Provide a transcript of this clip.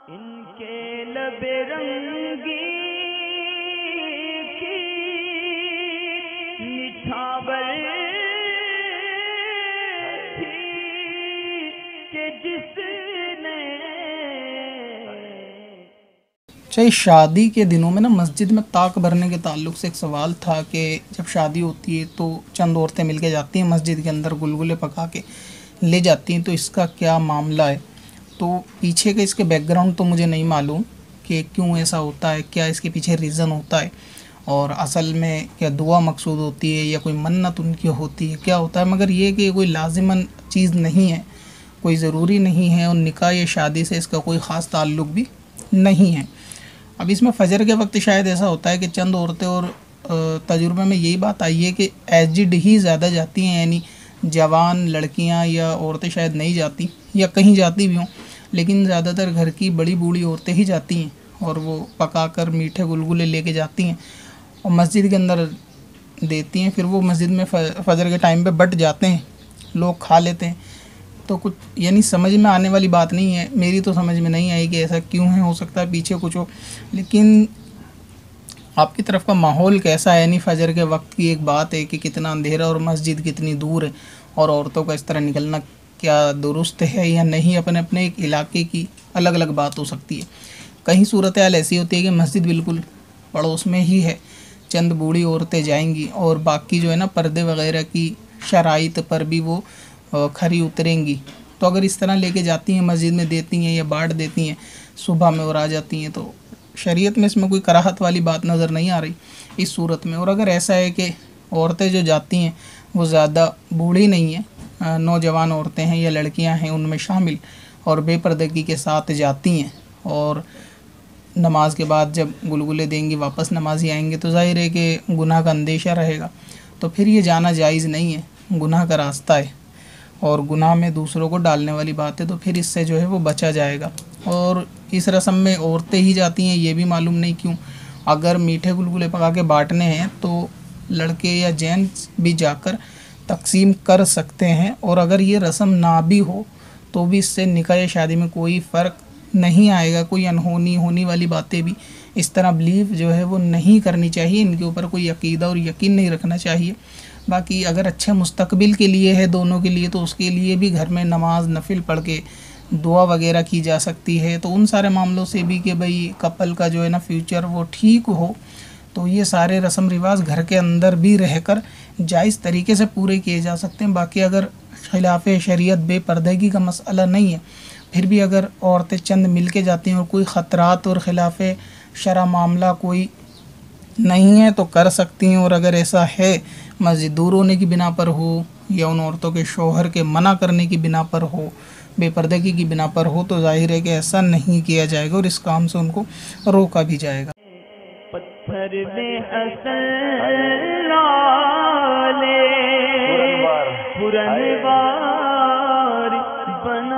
इनके लबे रंगी की निछावर थी कि जिसने। चाहे शादी के दिनों में ना मस्जिद में ताक भरने के ताल्लुक से एक सवाल था कि जब शादी होती है तो चंद औरतें मिलके जाती हैं मस्जिद के अंदर, गुलगुले पका के ले जाती हैं, तो इसका क्या मामला है। तो पीछे के इसके बैकग्राउंड तो मुझे नहीं मालूम कि क्यों ऐसा होता है, क्या इसके पीछे रीज़न होता है और असल में क्या दुआ मकसूद होती है या कोई मन्नत उनकी होती है, क्या होता है। मगर ये कि कोई लाजिमन चीज़ नहीं है, कोई ज़रूरी नहीं है और निकाह या शादी से इसका कोई ख़ास ताल्लुक़ भी नहीं है। अब इसमें फ़जर के वक्त शायद ऐसा होता है कि चंद औरतें, और तजुर्बे में यही बात आई है कि एजड ही ज़्यादा जाती हैं, यानी जवान लड़कियां या औरतें शायद नहीं जाती या कहीं जाती भी हों, लेकिन ज़्यादातर घर की बड़ी बूढ़ी औरतें ही जाती हैं और वो पकाकर मीठे गुलगुले लेके जाती हैं और मस्जिद के अंदर देती हैं। फिर वो मस्जिद में फ़जर के टाइम पे बट जाते हैं, लोग खा लेते हैं। तो कुछ यानी समझ में आने वाली बात नहीं है, मेरी तो समझ में नहीं आई कि ऐसा क्यों है। हो सकता है पीछे कुछ हो, लेकिन आपकी तरफ का माहौल कैसा है। यानी फ़जर के वक्त की एक बात है कि कितना अंधेरा और मस्जिद कितनी दूर है, और औरतों का इस तरह निकलना क्या दुरुस्त है या नहीं, अपने अपने एक इलाके की अलग अलग बात हो सकती है। कहीं सूरत हाल ऐसी होती है कि मस्जिद बिल्कुल पड़ोस में ही है, चंद बूढ़ी औरतें जाएंगी और बाकी जो है ना पर्दे वगैरह की शराइत पर भी वो खरी उतरेंगी। तो अगर इस तरह लेके जाती हैं मस्जिद में देती हैं या बांट देती हैं सुबह में और आ जाती हैं, तो शरीयत में इसमें कोई कराहत वाली बात नज़र नहीं आ रही इस सूरत में। और अगर ऐसा है कि औरतें जो जाती हैं वो ज़्यादा बूढ़ी नहीं हैं, नौजवान औरतें हैं या लड़कियां हैं उनमें शामिल, और बेपर्दगी के साथ जाती हैं और नमाज के बाद जब गुलगुले देंगी वापस नमाजी आएंगे, तो ज़ाहिर है कि गुनाह का अंदेशा रहेगा। तो फिर ये जाना जायज़ नहीं है, गुनाह का रास्ता है और गुनाह में दूसरों को डालने वाली बात है, तो फिर इससे जो है वो बचा जाएगा। और इस रस्म में औरतें ही जाती हैं, ये भी मालूम नहीं क्यों। अगर मीठे गुलगुले पका के बांटने हैं तो लड़के या जेंट्स भी जाकर तकसीम कर सकते हैं, और अगर ये रस्म ना भी हो तो भी इससे निकाह या शादी में कोई फ़र्क नहीं आएगा। कोई अनहोनी होने वाली बातें भी इस तरह बिलीव जो है वो नहीं करनी चाहिए, इनके ऊपर कोई अकीदा और यकीन नहीं रखना चाहिए। बाकी अगर अच्छे मुस्तकबिल के लिए है दोनों के लिए, तो उसके लिए भी घर में नमाज नफिल पढ़ के दुआ वगैरह की जा सकती है। तो उन सारे मामलों से भी कि भाई कपल का जो है ना फ्यूचर वो ठीक हो, तो ये सारे रस्म रिवाज घर के अंदर भी रहकर जायज़ तरीके से पूरे किए जा सकते हैं। बाकी अगर खिलाफ शरीयत बेपर्दगी का मसला नहीं है, फिर भी अगर औरतें चंद मिल के जाती हैं और कोई ख़तरात और ख़िलाफ़ शरअ मामला कोई नहीं है तो कर सकती हैं। और अगर ऐसा है मस्जिद दूर होने की बिना पर हो या उन औरतों के शौहर के मना करने की बिना पर हो, बेपर्दगी की बिना पर हो, तो जाहिर है कि ऐसा नहीं किया जाएगा और इस काम से उनको रोका भी जाएगा। पत्थर में हसन लाले पुरनवार बना